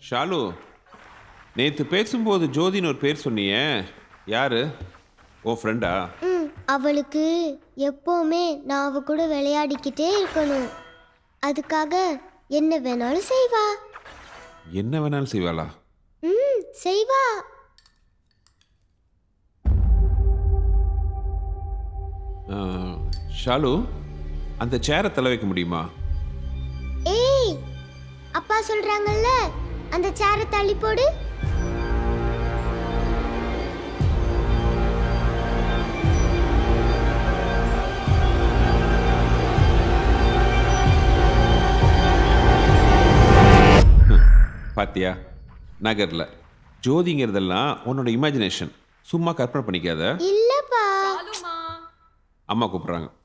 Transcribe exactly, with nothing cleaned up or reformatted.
ஷாலு, நேற்று பேசும்போது ஜோதின்னு ஒரு பேர் சொன்னியே, யாரு? ஓ ஃப்ரெண்டா? ம் அவளுக்கு எப்போவுமே நான் அவ கூட விளையாடிக்கிட்டே இருக்கணும். அதுக்காக என்ன வேணாலும் செய்வா. என்ன வேணாலும் செய்வாளா? ம் செய்வா. ஆ, ஷாலு, அந்த சேரை தலை வைக்க முடியுமா? ஏய், அப்பா சொல்றாங்கல்ல, அந்த சேரை தள்ளி போடு. பாத்தியா, நகர்ல ஜோதிங்கிறதெல்லாம் உன்னோட இமேஜினேஷன். சும்மா கற்பனை பண்ணிக்காத. இல்லப்பா. அம்மா கூப்பிடுறாங்க.